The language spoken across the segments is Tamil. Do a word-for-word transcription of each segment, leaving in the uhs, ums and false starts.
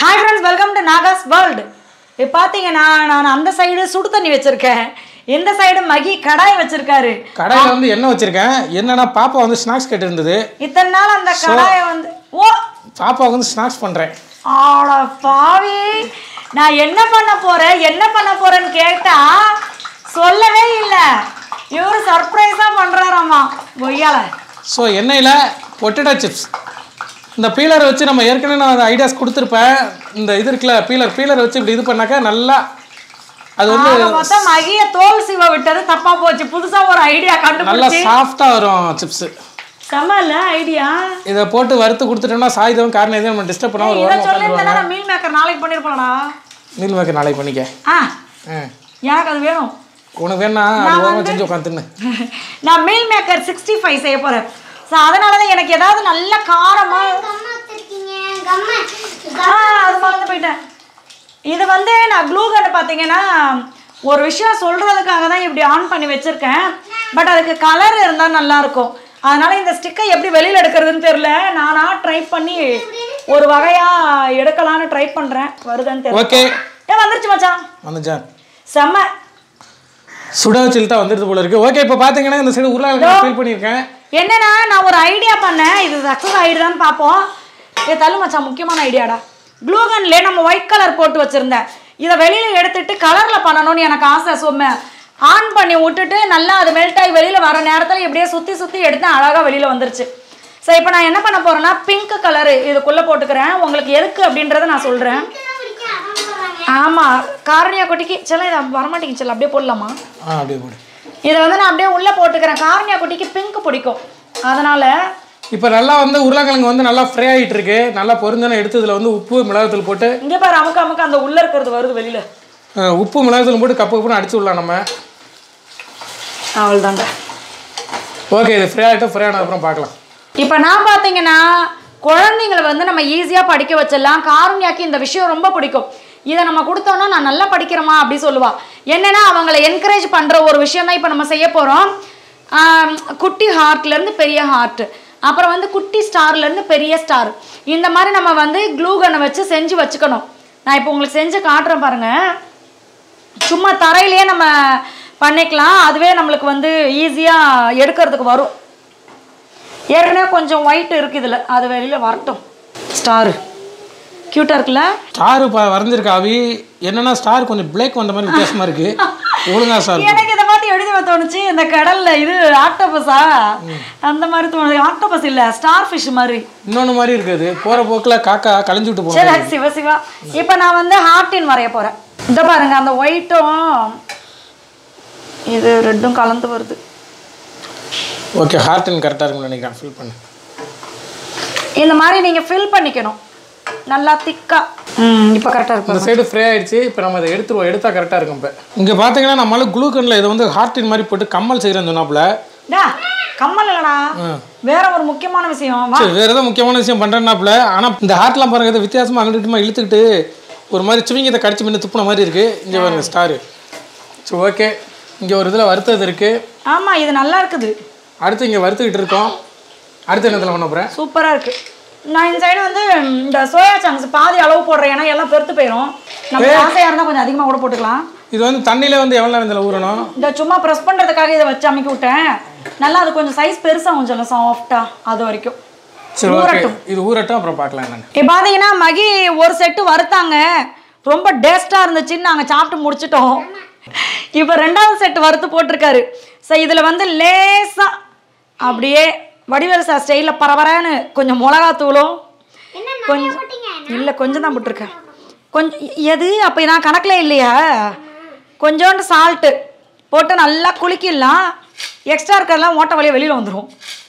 Hi friends, welcome to Naga's World. இப்போ பாத்தீங்கன்னா நான் அந்த சைடு சுடு தண்ணி வச்சிருக்கேன். இந்த சைடு மகி கடாய் வச்சிருக்காரு. கடாயில வந்து என்ன வச்சிருக்கேன்? என்னன்னா பாப்பா வந்து ஸ்நாக்ஸ் கேட்டு இருந்தது. இத்தனை நாள் அந்த கடாயை வந்து ஓ பாப்பா வந்து ஸ்நாக்ஸ் பண்றேன். ஆட பாவி. நான் என்ன பண்ண போறேன்? என்ன பண்ண போறேன்னு கேட்டா சொல்லவே இல்ல. இவரு சர்ப்ரைஸா பண்றாராமா. கொய்யால. சோ எண்ணெயில பொட்டேட்டோ சிப்ஸ். இந்த பீலரை வச்சு நம்ம ஏற்கனவே நான் ஐடியாஸ் கொடுத்துருப்பேன். இந்த இது இருக்குல்ல பீலர் பீலரை வச்சு இப்படி இது பண்ணாக்க நல்லா அது வந்து மொத்தம் மகிய தோல் சீவ விட்டது தப்பா போச்சு. புதுசா ஒரு ஐடியா கண்டுபிடிச்சு நல்லா சாஃப்டா வரும் சிப்ஸ். சமல்ல ஐடியா. இத போட்டு வறுத்து கொடுத்துட்டோம்னா சாய்தவும் காரணம் எதுவும் நம்ம டிஸ்டர்ப் பண்ணா ஒரு வாரம் உட்கார்ந்துருவாங்க. நான் மீல் மேக்கர் நாளைக்கு பண்ணிருப்பேன்டா. மீல் மேக்கர் நாளைக்கு பண்ணிக்க. ஆ எனக்கு அது வேணும். உனக்கு வேணா அது ஓரமா செஞ்சு உட்கார்ந்துன்னு. நான் மீல் மேக்கர் sixty-five செய்ய போறேன். சோ அதனால தான் எனக்கு ஏதாவது நல்ல காரமா கம்மா வச்சிருக்கீங்க. கம்மா அது மறந்து போயிட்டேன். இது வந்து நான் க்ளூ கன் பாத்தீங்கன்னா ஒரு விஷயம் சொல்றதுக்காக தான் இப்படி ஆன் பண்ணி வச்சிருக்கேன். பட் அதுக்கு கலர் இருந்தா நல்லா இருக்கும். அதனால இந்த ஸ்டிக்கை எப்படி வெளியில எடுக்கிறதுன்னு தெரியல. நானா ட்ரை பண்ணி ஒரு வகையா எடுக்கலாம்னு ட்ரை பண்றேன். வருதுன்னு தெரியல. ஓகே. ஏ வந்துருச்சு மச்சான். வந்துச்சா? செம்ம. சுடா சில்ட்டா வந்துருது போல இருக்கு. ஓகே இப்போ பாத்தீங்கன்னா இந்த சைடு உருளைக்கிழங்கு ஃபீல் பண்ணிருக்கேன். என்னன்னா நான் ஒரு ஐடியா பண்ணேன். இது சக்சஸ் ஆயிடுதான்னு பாப்போம். ஏ தள்ளு மச்சான் முக்கியமான ஐடியாடா. க்ளூ கன்ல நம்ம ஒயிட் கலர் போட்டு வச்சிருந்தேன். இதை வெளியில எடுத்துட்டு கலர்ல பண்ணணும்னு எனக்கு ஆசை. சொன்ன ஆன் பண்ணி விட்டுட்டு நல்லா அது மெல்ட் ஆகி வெளியில வர நேரத்தில் இப்படியே சுத்தி சுத்தி எடுத்து அழகா வெளியில வந்துருச்சு. சரி இப்போ நான் என்ன பண்ண போறேன்னா பிங்க் கலரு இதுக்குள்ள போட்டுக்கிறேன். உங்களுக்கு எதுக்கு அப்படின்றத நான் சொல்றேன். ஆமா காரணியா குட்டிக்கு சில இதை வரமாட்டேங்க சில அப்படியே போடலாமா? அப்படியே போடு. இதை வந்து நான் அப்படியே உள்ள போட்டுக்கிறேன். காரணியா குட்டிக்கு பிங்க் பிடிக்கும். அதனால இப்போ நல்லா வந்து உருளைக்கிழங்கு வந்து நல்லா ஃப்ரை ஆகிட்டு இருக்கு. நல்லா பொருந்தன எடுத்து இதில் வந்து உப்பு மிளகாத்தூள் போட்டு இங்கே பாரு அமுக்க அமுக்க அந்த உள்ள இருக்கிறது வருது வெளியில. உப்பு மிளகாத்தூள் போட்டு கப்பு கப்புன்னு அடிச்சு விடலாம் நம்ம. அவ்வளோதாங்க. ஓகே இது ஃப்ரை ஆகிட்டோம். ஃப்ரை ஆன அப்புறம் பார்க்கலாம். இப்போ நான் பார்த்தீங்கன்னா குழந்தைங்களை வந்து நம்ம ஈஸியாக படிக்க வச்சிடலாம். காரணியாக்கி இந்த விஷயம் ரொம்ப பிடிக்கும். இதை நம்ம கொடுத்தோன்னா நான் நல்லா படிக்கிறேமா அப்படி சொல்லுவா. என்னன்னா அவங்களை என்கரேஜ் பண்ணுற ஒரு விஷயம் தான் இப்போ நம்ம செய்ய போகிறோம். குட்டி ஹார்ட்லேருந்து பெரிய ஹார்ட், அப்புறம் வந்து குட்டி ஸ்டார்லேருந்து பெரிய ஸ்டார், இந்த மாதிரி நம்ம வந்து க்ளூ கன்னை வச்சு செஞ்சு வச்சுக்கணும். நான் இப்போ உங்களுக்கு செஞ்சு காட்டுறேன் பாருங்கள். சும்மா தரையிலேயே நம்ம பண்ணிக்கலாம். அதுவே நம்மளுக்கு வந்து ஈஸியாக எடுக்கிறதுக்கு வரும். ஏற்கனவே கொஞ்சம் ஒயிட் இருக்குது இதில், அது வெளியில் வரட்டும். ஸ்டாரு க்யூட்டாக இருக்குல்ல? ஸ்டார் வரைஞ்சிருக்கா அவி. என்னன்னா ஸ்டார் கொஞ்சம் பிளேக் வந்த மாதிரி வித்தியாசமாக இருக்கு. ஒழுங்கா ஸ்டார் எனக்கு இதை பார்த்து எழுதி தோணுச்சு. இந்த கடல்ல இது ஆக்டோபஸா அந்த மாதிரி தோணுது. ஆக்டோபஸ் இல்லை ஸ்டார் ஃபிஷ் மாதிரி இன்னொன்று மாதிரி இருக்குது. போகிற போக்கில் காக்கா கலைஞ்சு விட்டு போகிறேன். சரி சிவா சிவா. இப்போ நான் வந்து ஹார்ட்டின் வரைய போகிறேன். இந்த பாருங்க அந்த ஒயிட்டும் இது ரெட்டும் கலந்து வருது. ஓகே ஹார்ட்டின் கரெக்டாக இருக்கும்னு நினைக்கிறேன். ஃபில் பண்ணு. இந்த மாதிரி நீங்கள் ஃபில் பண்ணிக்கணும் நல்லா திக்கா. ம் இப்போ கரெக்டாக இருக்கும். இந்த சைடு ஃப்ரை ஆயிடுச்சு. இப்போ நம்ம அதை எடுத்துருவோம். எடுத்தா கரெக்டாக இருக்கும். இப்போ இங்கே பார்த்தீங்கன்னா நம்மளால க்ளூ கன்ல இதை வந்து ஹார்ட்டின் மாதிரி போட்டு கம்மல் செய்கிறேன்னு சொன்னாப்புல. டா கம்மல் இல்லைடா, வேற ஒரு முக்கியமான விஷயம். சரி வேற ஏதோ முக்கியமான விஷயம் பண்ணுறேன்னாப்புல. ஆனால் இந்த ஹார்ட்லாம் பாருங்க ஏதோ வித்தியாசமாக அங்கிட்டுமா இழுத்துக்கிட்டு ஒரு மாதிரி சுவிங்கத்தை கடிச்சு மின்னு துப்புன மாதிரி இருக்குது. இங்கே பாருங்க ஸ்டாரு. சரி ஓகே இங்கே ஒரு இதில் வறுத்தது இருக்குது. ஆமாம் இது நல்லா இருக்குது. அடுத்து இங்கே வறுத்துக்கிட்டு இருக்கோம். அடுத்து என்னத்தில் பண்ண போகிறேன்? சூப்பராக இருக்குது. நான் இந்த சைடு வந்து இந்த சோயா சங்க்ஸ் பாதி அளவு போடுறேன். ஏன்னா எல்லாம் பெருத்து போயிடும். நம்ம ஆசையாக இருந்தால் கொஞ்சம் அதிகமாக கூட போட்டுக்கலாம். இது வந்து தண்ணியில் வந்து எவ்வளோ நேரம் இதில் ஊறணும்? இந்த சும்மா ப்ரெஸ் பண்ணுறதுக்காக இதை வச்சு அமைக்க விட்டேன். நல்லா அது கொஞ்சம் சைஸ் பெருசாக கொஞ்சம் சாஃப்டாக அது வரைக்கும். சரி ஓகே இது ஊறட்டும் அப்புறம் பார்க்கலாம் என்னன்னு. இப்போ பார்த்தீங்கன்னா மகி ஒரு செட்டு வறுத்தாங்க. ரொம்ப டேஸ்ட்டாக இருந்துச்சுன்னு நாங்கள் சாப்பிட்டு முடிச்சிட்டோம். இப்போ ரெண்டாவது செட்டு வறுத்து போட்டிருக்காரு. ஸோ இதில் வந்து லேசாக அப்படியே வடிவேல் சார் ஸ்டைலில் பரபரன்னு கொஞ்சம் மிளகாத்தூளும் கொஞ்சம் இல்லை கொஞ்சம் தான் போட்டிருக்கேன். கொஞ்சம் எது அப்போ நான் கணக்கில் இல்லையா? கொஞ்சோண்டு சால்ட்டு போட்டு நல்லா குளிக்கலாம். எக்ஸ்ட்ரா இருக்கிறதெல்லாம் ஓட்ட வழியாக வெளியில் வந்துடும்.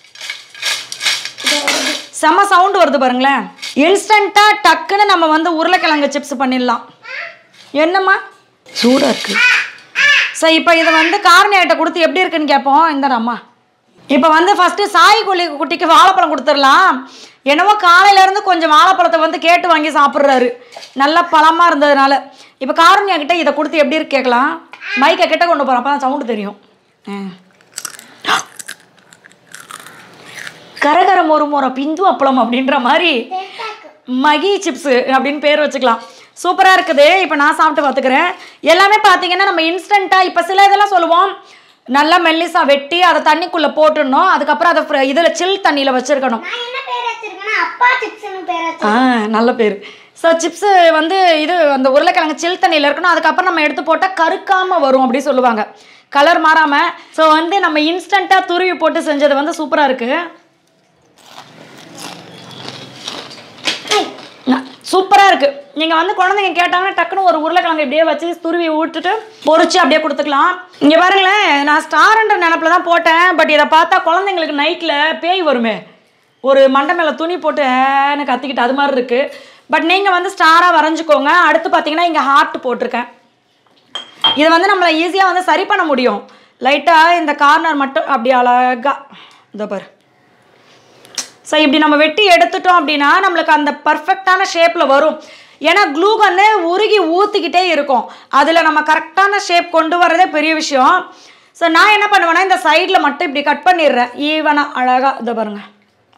செம்ம சவுண்டு வருது பாருங்களேன். இன்ஸ்டண்ட்டாக டக்குன்னு நம்ம வந்து உருளைக்கிழங்கு சிப்ஸ் பண்ணிடலாம். என்னம்மா சூடாக இருக்குது. ஸோ இப்போ இதை வந்து காரணியாகிட்ட கொடுத்து எப்படி இருக்குன்னு கேட்போம். இந்தாடாம்மா. இப்போ வந்து ஃபஸ்ட்டு சாய் குழி குட்டிக்கு வாழைப்பழம் கொடுத்துடலாம். என்னவோ காலையிலேருந்து கொஞ்சம் வாழைப்பழத்தை வந்து கேட்டு வாங்கி சாப்பிட்றாரு நல்லா பழமாக இருந்ததுனால. இப்போ காரணியா கிட்ட இதை கொடுத்து எப்படி இருக்கு கேட்கலாம். மைக்கை கிட்ட கொண்டு போகிறோம் அப்போ தான் சவுண்டு தெரியும். கரகர மொறு மொற பிந்து அப்பளம் அப்படின்ற மாதிரி மகி சிப்ஸு அப்படின்னு பேர் வச்சுக்கலாம். சூப்பராக இருக்குது. இப்போ நான் சாப்பிட்டு பார்த்துக்கிறேன். எல்லாமே பார்த்தீங்கன்னா நம்ம இன்ஸ்டண்ட்டாக இப்போ சில இதெல்லாம் சொல்லுவோம், நல்லா மெல்லிசா வெட்டி அதை தண்ணிக்குள்ளே போட்டுடணும், அதுக்கப்புறம் அதை இதில் சில் தண்ணியில் வச்சுருக்கணும். ஆ நல்ல பேர். ஸோ சிப்ஸு வந்து இது அந்த உருளைக்கிழங்கு சில் தண்ணியில் இருக்கணும், அதுக்கப்புறம் நம்ம எடுத்து போட்டால் கருக்காமல் வரும் அப்படி சொல்லுவாங்க, கலர் மாறாமல். ஸோ வந்து நம்ம இன்ஸ்டண்ட்டாக துருவி போட்டு செஞ்சது வந்து சூப்பராக இருக்குது. சூப்பராக இருக்குது. நீங்கள் வந்து குழந்தைங்க கேட்டாங்கன்னா டக்குன்னு ஒரு உருளைக்கிழங்கு இப்படியே வச்சு துருவி விட்டுட்டு பொரிச்சு அப்படியே கொடுத்துக்கலாம். இங்கே பாருங்களேன், நான் ஸ்டார்ன்ற நினப்பில் தான் போட்டேன். பட் இதை பார்த்தா குழந்தைங்களுக்கு நைட்டில் பேய் வருமே, ஒரு மண்டை மேலே துணி போட்டு ஏன்னு கத்திக்கிட்டு அது மாதிரி இருக்குது. பட் நீங்கள் வந்து ஸ்டாராக வரைஞ்சிக்கோங்க. அடுத்து பார்த்தீங்கன்னா இங்கே ஹார்ட் போட்டிருக்கேன். இதை வந்து நம்மளை ஈஸியாக வந்து சரி பண்ண முடியும். லைட்டாக இந்த கார்னர் மட்டும் அப்படி அழகாக இதோ பாரு. ஸோ இப்படி நம்ம வெட்டி எடுத்துட்டோம் அப்படின்னா நம்மளுக்கு அந்த பர்ஃபெக்டான ஷேப்பில் வரும். ஏன்னா க்ளூ கன்னு உருகி ஊற்றிக்கிட்டே இருக்கும், அதில் நம்ம கரெக்டான ஷேப் கொண்டு வரதே பெரிய விஷயம். ஸோ நான் என்ன பண்ணுவேன்னா இந்த சைடில் மட்டும் இப்படி கட் பண்ணிடுறேன் ஈவனாக அழகாக. இதை பாருங்கள்,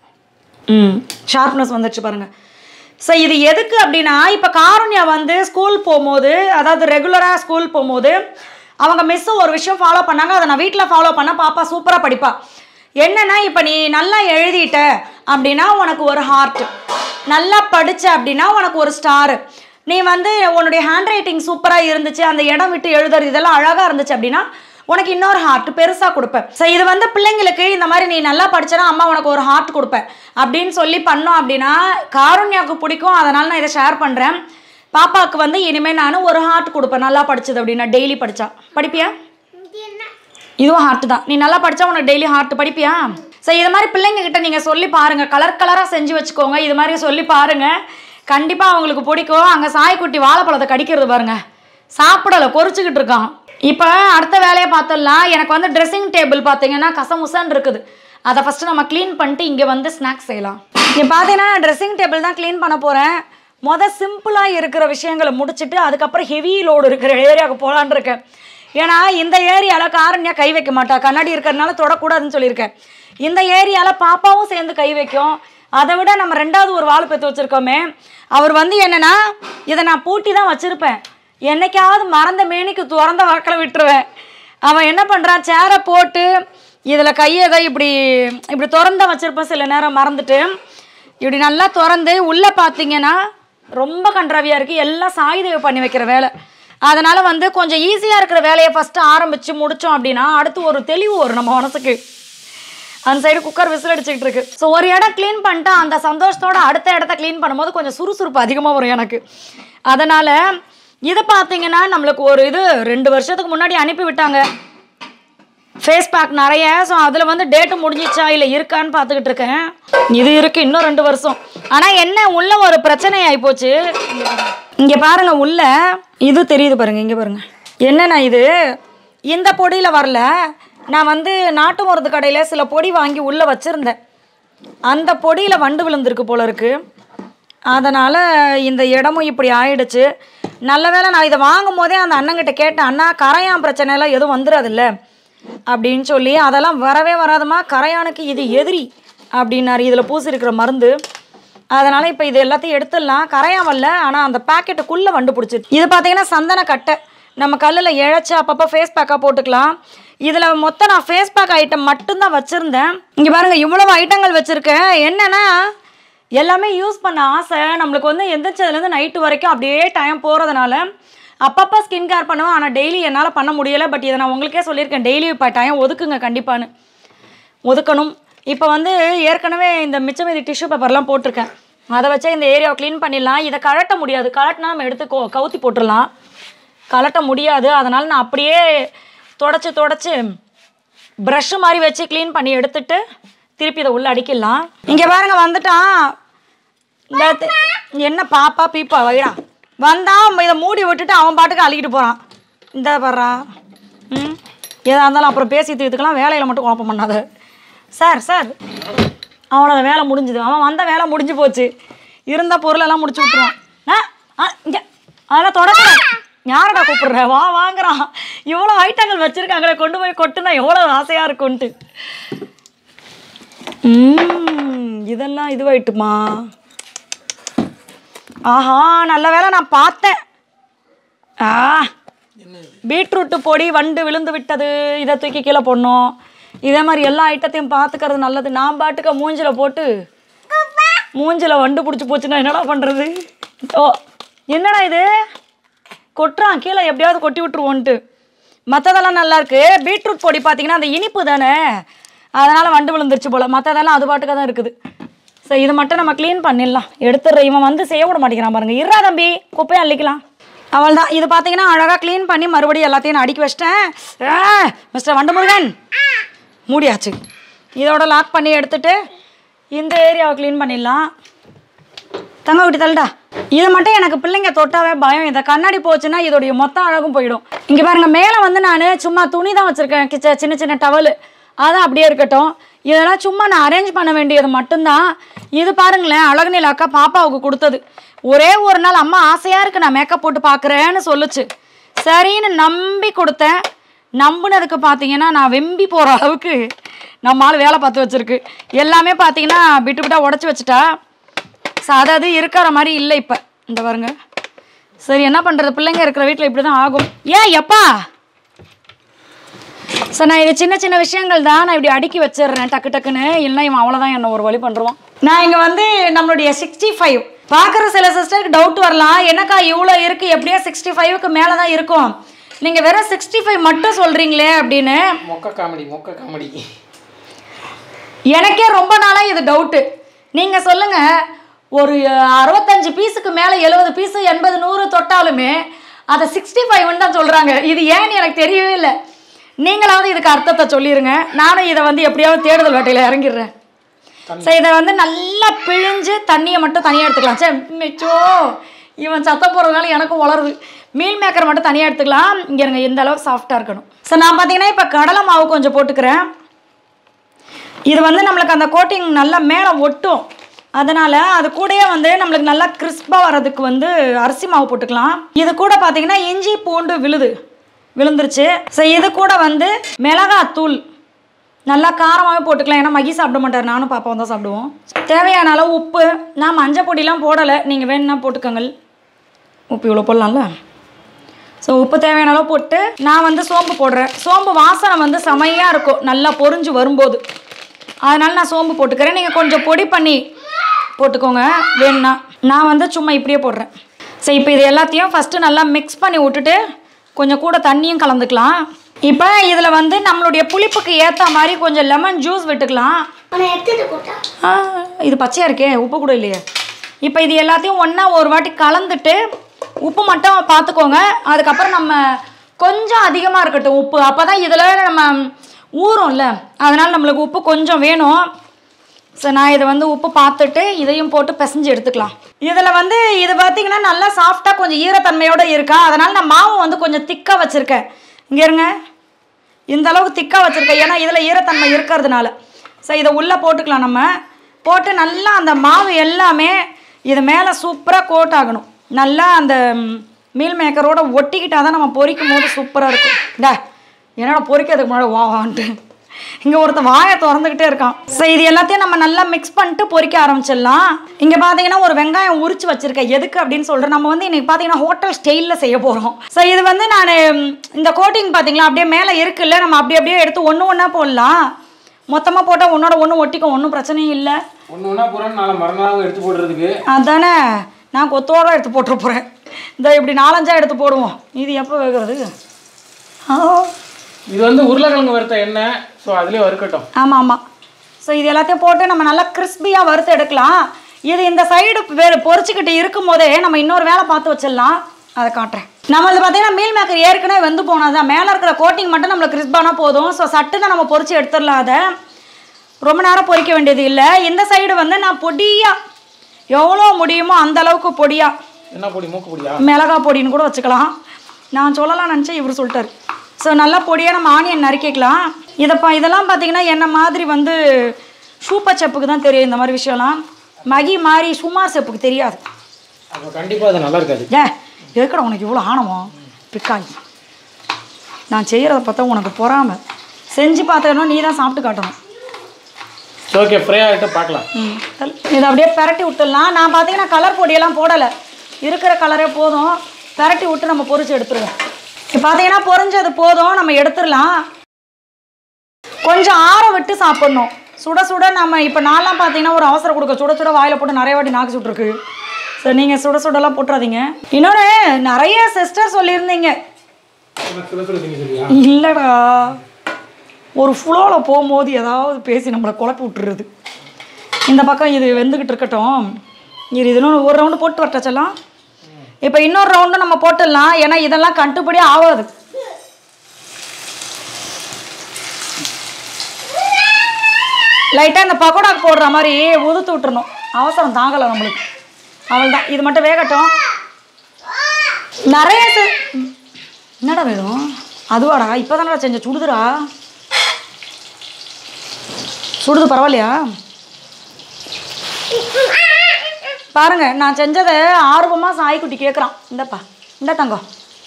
ம் ஷார்ப்னஸ் வந்துடுச்சு பாருங்கள். ஸோ இது எதுக்கு அப்படின்னா, இப்போ காருண்யா வந்து ஸ்கூல் போகும்போது, அதாவது ரெகுலராக ஸ்கூல் போகும்போது அவங்க மிஸ்ஸு ஒரு விஷயம் ஃபாலோ பண்ணாங்க, அதை நான் வீட்டில் ஃபாலோ பண்ணால் பாப்பா சூப்பராக படிப்பா. என்னென்னா இப்போ நீ நல்லா எழுதிட்ட அப்படின்னா உனக்கு ஒரு ஹார்ட், நல்லா படித்த அப்படின்னா உனக்கு ஒரு ஸ்டாரு, நீ வந்து உன்னுடைய ஹேண்ட் ரைட்டிங் சூப்பராக இருந்துச்சு, அந்த இடம் விட்டு எழுதுறது இதெல்லாம் அழகாக இருந்துச்சு அப்படின்னா உனக்கு இன்னொரு ஹார்ட் பெருசாக கொடுப்பேன். ஸோ இது வந்து பிள்ளைங்களுக்கு இந்த மாதிரி நீ நல்லா படிச்சனா அம்மா உனக்கு ஒரு ஹார்ட் கொடுப்பேன் அப்படின்னு சொல்லி பண்ணோம் அப்படின்னா காருண்யாவுக்கு பிடிக்கும். அதனால் நான் இதை ஷேர் பண்ணுறேன். பாப்பாவுக்கு வந்து இனிமேல் நான் ஒரு ஹார்ட் கொடுப்பேன் நல்லா படிச்சது அப்படின்னா. டெய்லி படித்தா படிப்பியா? இதுவும் ஹார்ட் தான். நீ நல்லா படித்தா உனக்கு டெய்லி ஹார்ட் படிப்பியா? ஸோ இது மாதிரி பிள்ளைங்கக்கிட்ட நீங்கள் சொல்லி பாருங்கள், கலர் கலராக செஞ்சு வச்சுக்கோங்க. இது மாதிரி சொல்லி பாருங்கள், கண்டிப்பாக அவங்களுக்கு பிடிக்கும். அங்கே சாய்க்குட்டி வாழைப்பழத்தை கடிக்கிறது பாருங்கள், சாப்பிடலை பொறிச்சிக்கிட்டு இருக்கான். இப்போ அடுத்த வேலையை பார்த்துடலாம். எனக்கு வந்து ட்ரெஸ்ஸிங் டேபிள் பார்த்தீங்கன்னா கசமுசான்னு இருக்குது, அதை ஃபஸ்ட்டு நம்ம க்ளீன் பண்ணிட்டு இங்கே வந்து ஸ்நாக்ஸ் செய்யலாம். இங்கே பார்த்தீங்கன்னா நான் ட்ரெஸ்ஸிங் டேபிள் தான் க்ளீன் பண்ண போகிறேன். மொதல் சிம்பிளாக இருக்கிற விஷயங்களை முடிச்சுட்டு அதுக்கப்புறம் ஹெவி லோடு இருக்கிற ஏரியாவுக்கு போகலான் இருக்கேன். ஏன்னா இந்த ஏரியாவில் காரண்யா கை வைக்க மாட்டா, கண்ணாடி இருக்கிறதுனால தொடக்கூடாதுன்னு சொல்லியிருக்கேன். இந்த ஏரியாவில் பாப்பாவும் சேர்ந்து கை வைக்கும். அதை விட நம்ம ரெண்டாவது ஒரு வாழை பெற்று வச்சுருக்கோமே, அவர் வந்து என்னென்னா இதை நான் பூட்டி தான் வச்சுருப்பேன், என்னைக்காவது மறந்த மேனிக்கு திறந்த வாக்கில் விட்டுருவேன். அவன் என்ன பண்ணுறான், சேரை போட்டு இதில் கையை தான் இப்படி இப்படி திறந்த வச்சுருப்பேன், சில நேரம் மறந்துட்டு இப்படி நல்லா திறந்து உள்ளே பார்த்தீங்கன்னா ரொம்ப கன்றாவியாக இருக்குது, எல்லாம் சாயுதேவை பண்ணி வைக்கிற வேலை. அதனால் வந்து கொஞ்சம் ஈஸியாக இருக்கிற வேலையை ஃபஸ்ட்டு ஆரம்பித்து முடித்தோம் அப்படின்னா அடுத்து ஒரு தெளிவு வரும் நம்ம மனசுக்கு. அந்த சைடு குக்கர் விசில் அடிச்சுக்கிட்டு இருக்கு. ஸோ ஒரு இடம் க்ளீன் பண்ணிட்டா அந்த சந்தோஷத்தோடு அடுத்த இடத்த க்ளீன் பண்ணும்போது கொஞ்சம் சுறுசுறுப்பு அதிகமாக வரும் எனக்கு. அதனால் இதை பார்த்தீங்கன்னா நம்மளுக்கு ஒரு இது ரெண்டு வருஷத்துக்கு முன்னாடி அனுப்பி விட்டாங்க ஃபேஸ் பேக் நிறைய. ஸோ அதில் வந்து டேட்டு முடிஞ்சிச்சா இல்லை இருக்கான்னு பார்த்துக்கிட்டு இருக்கேன். இது இருக்குது இன்னும் ரெண்டு வருஷம். ஆனால் என்ன உள்ள ஒரு பிரச்சனை ஆகிப்போச்சு. இங்கே பாருங்கள், உள்ள இது தெரியுது பாருங்கள், இங்கே பாருங்கள் என்னென்ன இது, இந்த பொடியில் வரல. நான் வந்து நாட்டு மருந்து கடையில் சில பொடி வாங்கி உள்ளே வச்சுருந்தேன், அந்த பொடியில் வண்டு விழுந்திருக்கு போல இருக்குது. அதனால் இந்த இடமும் இப்படி ஆயிடுச்சு. நல்ல வேளை நான் இதை வாங்கும் போதே அந்த அண்ணங்கிட்ட கேட்டேன், அண்ணா கரையான் பிரச்சனைலாம் எதுவும் வந்துடாதில்ல அப்படின்னு சொல்லி. அதெல்லாம் வரவே வராதுமா, கரையானுக்கு இது எதிரி அப்படின்னாரு, இதில் பூசி இருக்கிற மருந்து. அதனால் இப்போ இது எல்லாத்தையும் எடுத்துடலாம். கரையான் வரல, ஆனால் அந்த பேக்கெட்டுக்குள்ளே வண்டு பிடிச்சிருக்கு. இது பார்த்தீங்கன்னா சந்தன கட்டை, நம்ம கல்லில் இழைச்சி அப்பப்போ ஃபேஸ் பேக்காக போட்டுக்கலாம். இதில் மொத்தம் நான் ஃபேஸ் பேக் ஐட்டம் மட்டும்தான் வச்சுருந்தேன். இங்கே பாருங்கள் இவ்வளவு ஐட்டங்கள் வச்சுருக்கேன். என்னென்னா எல்லாமே யூஸ் பண்ண ஆசை நம்மளுக்கு வந்து எந்திரிச்சதுலேருந்து நைட்டு வரைக்கும் அப்படியே டைம் போகிறதுனால அப்பப்போ ஸ்கின் கேர் பண்ணுவேன். ஆனால் டெய்லி என்னால் பண்ண முடியலை. பட் இதை நான் உங்களுக்கே சொல்லியிருக்கேன், டெய்லி இப்போ டைம் ஒதுக்குங்க, கண்டிப்பான்னு ஒதுக்கணும். இப்போ வந்து ஏற்கனவே இந்த மிச்சம் மீதி டிஷ்யூ பேப்பர்லாம் போட்டிருக்கேன், அதை வச்சே இந்த ஏரியாவை க்ளீன் பண்ணிடலாம். இதை கழட்ட முடியாது, கழட்டினா நம்ம எடுத்து கோ கவுத்தி போட்டுடலாம், கழட்ட முடியாது. அதனால் நான் அப்படியே தொடச்சி தொடச்சி ப்ரஷ்ஷு மாதிரி வச்சு க்ளீன் பண்ணி எடுத்துட்டு திருப்பி இதை உள்ளே அடிக்கலாம். இங்கே பாருங்க வந்துட்டான். இந்த என்ன பாப்பா பீப்பா வைடா வந்தான், இதை மூடி விட்டுட்டு அவன் பாட்டுக்கு அழிக்கிட்டு போகிறான். இந்த பாடுறா, ம் எதாக இருந்தாலும் அப்புறம் பேசி தீர்த்துக்கலாம், வேலையில் மட்டும் குழப்பம் பண்ணாத. சார் சார் அவனோட வேலை முடிஞ்சுது, அவன் வந்த வேலை முடிஞ்சு போச்சு. இருந்த பொருளெல்லாம் முடிச்சு விட்டுருவான். ஆ இங்கே அதெல்லாம் தொடக்க யாரடா கூப்பிடுற, வா வாங்குறான். இவ்வளோ ஐட்டங்கள் வச்சுருக்காங்களே, கொண்டு போய் கொட்டுனா எவ்வளோ ஆசையாக இருக்குன்ட்டு. ம் இதெல்லாம் இதுவாயிட்டுமா, ஆஹா நல்ல வேளை நான் பார்த்தேன். ஆ பீட்ரூட்டு பொடி வண்டு விழுந்து விட்டது, இதை தூக்கி கீழே போடணும். இதே மாதிரி எல்லா ஐட்டத்தையும் பார்த்துக்கிறது நல்லது. நான் பாட்டுக்க மூஞ்சில் போட்டு மூஞ்சில் வண்டு பிடிச்சி போச்சுன்னா என்னடா பண்ணுறது? ஓ என்னடா இது கொட்டுறான் கீழே, எப்படியாவது கொட்டி விட்டுருவோன்ட்டு. மற்றதெல்லாம் நல்லாயிருக்கு. பீட்ரூட் பொடி பார்த்தீங்கன்னா அந்த இனிப்பு தானே, அதனால் வண்டு விழுந்துருச்சு போல். மற்றதெல்லாம் அது பாட்டுக்காக தான் இருக்குது. சரி இது மட்டும் நம்ம க்ளீன் பண்ணிடலாம். எடுத்துடுற இவன் வந்து செய்ய விட மாட்டேங்கிறான் பாருங்கள். இருறா தம்பி, குப்பையை அள்ளிக்கலாம். அவள் தான் இது பார்த்தீங்கன்னா அழகாக க்ளீன் பண்ணி மறுபடியும் எல்லாத்தையும் நான் அடுக்கி வச்சிட்டேன். மிஸ்டர் வண்டமுருகன் மூடியாச்சு. இதோட லாக் பண்ணி எடுத்துட்டு இந்த ஏரியாவை க்ளீன் பண்ணிடலாம். தங்க விட்டு தள்ளுடா. இதை மட்டும் எனக்கு பிள்ளைங்க தொட்டாவே பயம். இதை கண்ணாடி போச்சுன்னா இதோடைய மொத்த அழகும் போயிடும். இங்கே பாருங்கள், மேலே வந்து நான் சும்மா துணி தான் வச்சுருக்கேன், கிச்ச சின்ன சின்ன டவலு, அதான் அப்படியே இருக்கட்டும். இதெல்லாம் சும்மா நான் அரேஞ்ச் பண்ண வேண்டியது மட்டும்தான். இது பாருங்களேன், அழகு நிலாக்கா பாப்பாவுக்கு கொடுத்தது. ஒரே ஒரு நாள் அம்மா ஆசையாக இருக்குது நான் மேக்கப் போட்டு பார்க்குறேன்னு சொல்லுச்சு. சரின்னு நம்பி கொடுத்தேன். நம்பினதுக்கு பார்த்தீங்கன்னா நான் வெம்பி போகிற அளவுக்கு நம்மளால் வேலை பார்த்து வச்சுருக்கு. எல்லாமே பார்த்தீங்கன்னா விட்டு விட்டா உடச்சி வச்சுட்டா. ஸோ அதாவது இருக்கிற மாதிரி இல்லை இப்போ. இந்த பாருங்க. சரி என்ன பண்ணுறது, பிள்ளைங்க இருக்கிற வீட்டில் இப்படி தான் ஆகும். ஏன் எப்பா சார் நான் இது சின்ன சின்ன விஷயங்கள் தான் நான் இப்படி அடுக்கி வச்சிடுறேன் டக்கு டக்குன்னு. இல்லைன்னா இவன் அவ்வளோதான் என்ன ஒரு வழி பண்ணுறான். நான் இங்கே வந்து நம்மளுடைய சிக்ஸ்டி ஃபைவ் பார்க்குற சில சிஸ்டருக்கு டவுட் வரலாம், என்னக்கா இவ்வளோ இருக்குது, எப்படியோ சிக்ஸ்டி ஃபைவுக்கு மேலே தான் இருக்கும், நீங்கள் வெறும் சிக்ஸ்டி ஃபைவ் மட்டும் சொல்கிறீங்களே அப்படின்னு. மொக்க காமெடி மொக்க காமெடி. எனக்கே ரொம்ப நாளாக இது டவுட்டு. நீங்கள் சொல்லுங்கள், ஒரு அறுபத்தஞ்சு பீஸுக்கு மேலே எழுபது பீஸு எண்பது நூறு தொட்டாலுமே அதை சிக்ஸ்டி ஃபைவ்னு தான் சொல்கிறாங்க. இது ஏன்னு எனக்கு தெரியவே இல்லை. நீங்களாவது இதுக்கு அர்த்தத்தை சொல்லிடுங்க. நானும் இதை வந்து எப்படியாவது தேடுதல் வேட்டையில் இறங்கிடுறேன். சரி இதை வந்து நல்லா பிழிஞ்சு தண்ணியை மட்டும் தனியாக எடுத்துக்கலாம். சரி மிச்சோ இவன் சத்த போகிறதுனால எனக்கும் வளருது. மீல் மேக்கர் மட்டும் தனியாக எடுத்துக்கலாம். இங்கே இருங்க, இந்த அளவுக்கு சாஃப்டாக இருக்கணும். சார் நான் பார்த்தீங்கன்னா இப்போ கடலை மாவு கொஞ்சம் போட்டுக்கிறேன். இது வந்து நம்மளுக்கு அந்த கோட்டிங் நல்லா மேலே ஒட்டும், அதனால் அது கூடயே வந்து நம்மளுக்கு நல்லா கிறிஸ்பாக வர்றதுக்கு வந்து அரிசி மாவு போட்டுக்கலாம். இது கூட பார்த்தீங்கன்னா இஞ்சி பூண்டு விழுது விழுந்துருச்சு. ஸோ இது கூட வந்து மிளகாத்தூள் நல்லா காரமாகவே போட்டுக்கலாம். ஏன்னா மகி சாப்பிட மாட்டார், நானும் பாப்பாவும் தான் சாப்பிடுவோம். தேவையான அளவு உப்பு. நான் மஞ்சள் பொடியெலாம் போடலை, நீங்கள் வேணும்னா போட்டுக்கோங்க. உப்பு இவ்வளோ போடலாம்ல. ஸோ உப்பு தேவையான அளவு போட்டு நான் வந்து சோம்பு போடுறேன். சோம்பு வாசனை வந்து செமையாக இருக்கும் நல்லா பொரிஞ்சு வரும்போது, அதனால் நான் சோம்பு போட்டுக்கிறேன். நீங்கள் கொஞ்சம் பொடி பண்ணி போட்டுக்கோங்க வேணும்னா. நான் வந்து சும்மா இப்படியே போடுறேன். ஸோ இப்போ இது எல்லாத்தையும் ஃபஸ்ட்டு நல்லா மிக்ஸ் பண்ணி விட்டுட்டு கொஞ்சம் கூட தண்ணியும் கலந்துக்கலாம். இப்போ இதில் வந்து நம்மளுடைய புளிப்புக்கு ஏற்ற மாதிரி கொஞ்சம் லெமன் ஜூஸ் விட்டுக்கலாம். ஆ இது பச்சையாக இருக்கே, உப்பு கூட இல்லையே. இப்போ இது எல்லாத்தையும் ஒன்றா ஒரு வாட்டி கலந்துட்டு உப்பு மட்டும் பார்த்துக்கோங்க. அதுக்கப்புறம் நம்ம கொஞ்சம் அதிகமாக இருக்கட்டும் உப்பு, அப்போ தான் இதில் நம்ம ஊறும்ல, அதனால் நம்மளுக்கு உப்பு கொஞ்சம் வேணும். ஸோ நான் இதை வந்து உப்பு பார்த்துட்டு இதையும் போட்டு பிசைஞ்சு எடுத்துக்கலாம். இதில் வந்து இது பார்த்திங்கன்னா நல்லா சாஃப்டாக கொஞ்சம் ஈரத்தன்மையோடு இருக்கா, அதனால் நான் மாவு வந்து கொஞ்சம் திக்காக வச்சுருக்கேன். இங்கே இருங்க, இந்த அளவுக்கு திக்காக வச்சுருக்கேன், ஏன்னா இதில் ஈரத்தன்மை இருக்கிறதுனால. ஸோ இதை உள்ளே போட்டுக்கலாம். நம்ம போட்டு நல்லா அந்த மாவு எல்லாமே இது மேலே சூப்பராக கோட் ஆகணும். நல்லா அந்த மீல் மேக்கரோட ஒட்டிக்கிட்டால் தான் நம்ம பொரிக்கும் போது சூப்பராக இருக்கும். டா என்னோட பொரிக்கிறதுக்கு முன்னாடி வா வான்ட்டு இங்கே ஒருத்தர் வாயை திறந்துக்கிட்டே இருக்கான். ஸோ இது எல்லாத்தையும் நம்ம நல்லா மிக்ஸ் பண்ணிட்டு பொரிக்க ஆரம்பிச்சிடலாம். இங்கே பார்த்தீங்கன்னா ஒரு வெங்காயம் உரிச்சு வச்சுருக்கேன். எதுக்கு அப்படின்னு சொல்கிறேன், நம்ம வந்து இன்றைக்கி பார்த்தீங்கன்னா ஹோட்டல் ஸ்டைலில் செய்ய போகிறோம். ஸோ இது வந்து நான் இந்த கோட்டிங் பார்த்தீங்களா அப்படியே மேலே இருக்குல்ல, நம்ம அப்படி அப்படியே எடுத்து ஒன்று ஒன்றா போடலாம். மொத்தமாக போட்டால் ஒன்றோட ஒன்று ஒட்டிக்கும், ஒன்றும் பிரச்சனையும் இல்லை. ஒன்று ஒன்றா போகிறேன் நாலு மறுநாள் எடுத்து போடுறதுக்கு அதானே நான் கொத்தோடு எடுத்து போட்டு போகிறேன். இந்த இப்படி நாலஞ்சாக எடுத்து போடுவோம். இது எப்போ வைக்கிறது? ஆ இது வந்து உருளைக்கிழங்கு வறுத்த எண்ணெய், ஸோ அதுலேயே வறுக்கட்டும். ஆமாம் ஆமாம். ஸோ இது எல்லாத்தையும் போட்டு நம்ம நல்லா கிறிஸ்பியாக வறுத்து எடுக்கலாம். இது இந்த சைடு வேறு பொரிச்சிக்கிட்டு இருக்கும் போதே நம்ம இன்னொரு வேலை பார்த்து வச்சிடலாம், அதை காட்டுறேன். நம்மளது பார்த்தீங்கன்னா மீல் மேக்கர் ஏற்கனவே வெந்து போனால் தான், மேலே இருக்கிற கோட்டிங் மட்டும் நம்மளுக்கு கிறிஸ்பானா போதும். ஸோ சட்டு தான் நம்ம பொரிச்சு எடுத்துடலாம். அதை ரொம்ப நேரம் பொரிக்க வேண்டியது இல்லை. இந்த சைடு வந்து நான் பொடியாக எவ்வளோ முடியுமோ அந்த அளவுக்கு பொடியாக, என்ன பொடி, மூக்கு பொடியா, மிளகா பொடின்னு கூட வச்சுக்கலாம். நான் சொல்லலாம் நினச்சேன், இவர் சொல்லிட்டார். ஸோ நல்லா பொடியாக நம்ம ஆனியன் நறுக்கிக்கலாம். இதைப்பா இதெல்லாம் பார்த்தீங்கன்னா என்ன மாதிரி வந்து சூப்பர் செப்புக்கு தான் தெரியும் இந்த மாதிரி விஷயம்லாம். மகி மாதிரி சுமார் செப்புக்கு தெரியாது. அப்போ கண்டிப்பாக அது நல்லா இருக்காது. ஏ எதுக்கடா உனக்கு இவ்வளோ ஆணவம் பிக்காய்? நான் செய்கிறத பார்த்தா உனக்கு பொறாமல், செஞ்சு பார்த்தேன்னா நீ தான் சாப்பிட்டு காட்டணும். ஓகே, ஃப்ரை ஆகிட்ட பார்க்கலாம். ம் இதை அப்படியே பரட்டி விட்டுடலாம். நான் பார்த்தீங்கன்னா கலர் பொடியெல்லாம் போடலை, இருக்கிற கலரே போதும், பரட்டி விட்டு நம்ம பொரிச்சு எடுத்துருவோம். இப்போ பார்த்தீங்கன்னா பொரிஞ்சது போதும், நம்ம எடுத்துடலாம். கொஞ்சம் ஆற விட்டு சாப்பிட்ணும். சுட சுட நம்ம இப்போ நான்லாம் பார்த்தீங்கன்னா ஒரு அவசரம் கொடுக்க சுட சுட வாயில் போட்டு நிறைய வாட்டி நாக்கு சுட்டுருக்கு. ஸோ நீங்கள் சுட சுடலாம் போட்டுறாதீங்க. இன்னொன்று நிறைய சிஸ்டர் சொல்லியிருந்தீங்க. இல்லைடா, ஒரு ஃப்ளோவில் போகும்போது ஏதாவது பேசி நம்மளை குழப்பி விட்டுறது. இந்த பக்கம் இது வெந்துக்கிட்டு இருக்கட்டும். இது இன்னொன்று ஒரு ரவுண்டு போட்டு வரட்டச்சலாம். இப்போ இன்னொரு ரவுண்டு நம்ம போட்டுடலாம், ஏன்னா இதெல்லாம் கட்டுப்படி ஆகாது. லைட்டாக இந்த பக்கோடாக்கு போடுற மாதிரி உதுத்து விட்டுறணும். அவசரம் தாங்கலை நம்மளுக்கு. அவள் தான், இது மட்டும் வேகட்டும். நிறைய என்னடா வேணும்? அதுவாடா, இப்போ தானடா செஞ்ச. சுடுதுடா, சுடுது, பரவாயில்லையா? பாருங்க, நான் செஞ்சதை ஆர்வமாக சாய்க்குட்டி கேட்குறான். இந்தப்பா, இந்த தங்கம்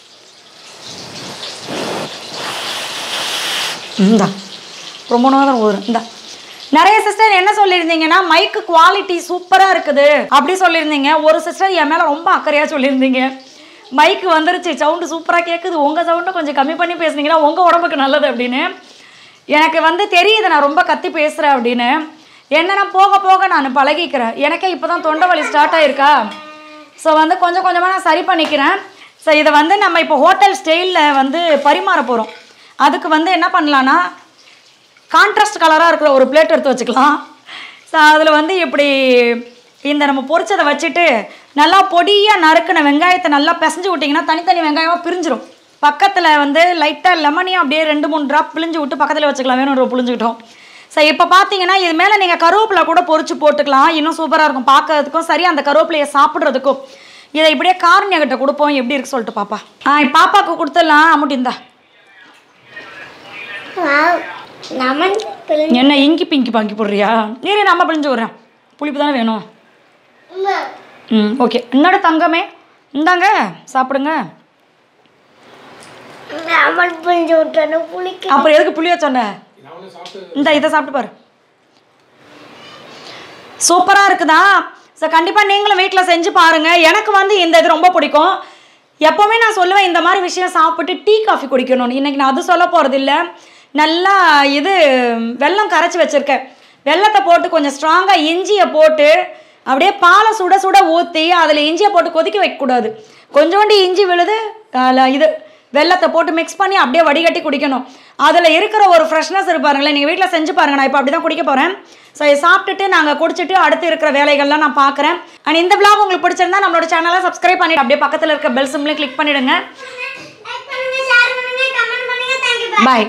இந்தா, ரொம்ப நேரம் ஊதுறேன். இந்த நிறைய சிஸ்டர் என்ன சொல்லியிருந்தீங்கன்னா மைக்கு குவாலிட்டி சூப்பராக இருக்குது அப்படி சொல்லியிருந்தீங்க. ஒரு சிஸ்டர் என் மேலே ரொம்ப அக்கறையாக சொல்லியிருந்தீங்க, மைக்கு வந்துருச்சு, சவுண்டு சூப்பராக கேட்குது, உங்கள் சவுண்டை கொஞ்சம் கம்மி பண்ணி பேசுனீங்கன்னா உங்கள் உடம்புக்கு நல்லது அப்படின்னு. எனக்கு வந்து தெரியுது நான் ரொம்ப கத்தி பேசுகிறேன் அப்படின்னு. என்னென்னா போக போக நான் பழகிக்கிறேன். எனக்கே இப்போ தான் தொண்டை வலி ஸ்டார்ட் ஆகிருக்கா. ஸோ வந்து கொஞ்சம் கொஞ்சமாக நான் சரி பண்ணிக்கிறேன். ஸோ இதை வந்து நம்ம இப்போ ஹோட்டல் ஸ்டைலில் வந்து பரிமாற போகிறோம். அதுக்கு வந்து என்ன பண்ணலான்னா கான்ட்ராஸ்ட் கலராக இருக்கிற ஒரு பிளேட் எடுத்து வச்சுக்கலாம். ஸோ அதில் வந்து இப்படி இந்த நம்ம பொரிச்சதை வச்சுட்டு நல்லா பொடியாக நறுக்கின வெங்காயத்தை நல்லா பிசைஞ்சு விட்டிங்கன்னா தனித்தனி வெங்காயமாக பிரிஞ்சிடும். பக்கத்தில் வந்து லைட்டாக லெமனையும் அப்படியே ரெண்டு மூணு ட்ராப் பிழிஞ்சு விட்டு பக்கத்தில் வச்சுக்கலாம். வேணும் புழிஞ்சுக்கிட்டோம். ஸோ இப்போ பார்த்தீங்கன்னா இது மேலே நீங்கள் கருவேப்பிலை கூட பொரிச்சு போட்டுக்கலாம், இன்னும் சூப்பராக இருக்கும் பார்க்கறதுக்கும் சரி, அந்த கருவேப்பிலையை சாப்பிட்றதுக்கும். இதை இப்படியே காரணியாகிட்ட கொடுப்போம், எப்படி இருக்கு சொல்லிட்டு பாப்பா. ஆ பாப்பாவுக்கு கொடுத்துடலாம். அம்முட்டி இந்தா. என்ன இங்கி பிங்கி பாங்கி போடுறியா? நீரே நம்ம பிழிஞ்சு விட்றேன், புளிப்பு தானே வேணும். ம் ஓகே, என்னோட தங்கமே இந்தாங்க சாப்பிடுங்க. அப்புறம் எதுக்கு புளிய சொன்ன? இந்த இதை சாப்பிட்டு பாரு, சூப்பராக இருக்குதா? ஸோ கண்டிப்பாக நீங்களும் வீட்டில் செஞ்சு பாருங்கள். எனக்கு வந்து இந்த இது ரொம்ப பிடிக்கும். எப்போவுமே நான் சொல்லுவேன் இந்த மாதிரி விஷயம் சாப்பிட்டு டீ காஃபி குடிக்கணும்னு. இன்றைக்கி நான் அது சொல்ல போகிறது இல்லை. நல்லா இது வெல்லம் கரைச்சி வச்சுருக்கேன். வெல்லத்தை போட்டு கொஞ்சம் ஸ்ட்ராங்காக இஞ்சியை போட்டு அப்படியே பாலை சுட சுட ஊற்றி அதில் இஞ்சியை போட்டு கொதிக்க வைக்கக்கூடாது. கொஞ்சோண்டு இஞ்சி விழுது இது வெல்லத்தை போட்டு மிக்ஸ் பண்ணி அப்படியே வடிகட்டி குடிக்கணும். அதில் இருக்கிற ஒரு ஃப்ரெஷ்னஸ் இருப்பாருங்களேன். நீங்கள் வீட்டில் செஞ்சு பாருங்கள். நான் இப்போ அப்படி தான் குடிக்க போகிறேன். ஸோ இதை சாப்பிட்டுட்டு நாங்கள் குடிச்சிட்டு அடுத்து இருக்கிற வேலைகள்லாம் நான் பார்க்குறேன். அண்ட் இந்த விளாக் உங்களுக்கு பிடிச்சிருந்தா நம்மளோட சேனலை சப்ஸ்கிரைப் பண்ணிவிட்டு அப்படியே பக்கத்தில் இருக்க பெல் சிம்லையும் கிளிக் பண்ணிவிடுங்க. பாய்.